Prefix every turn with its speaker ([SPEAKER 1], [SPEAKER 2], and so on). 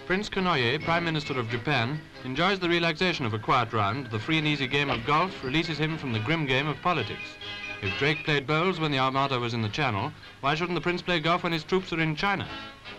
[SPEAKER 1] Prince Konoye, Prime Minister of Japan, enjoys the relaxation of a quiet round. The free and easy game of golf releases him from the grim game of politics. If Drake played bowls when the Armada was in the Channel, why shouldn't the Prince play golf when his troops are in China?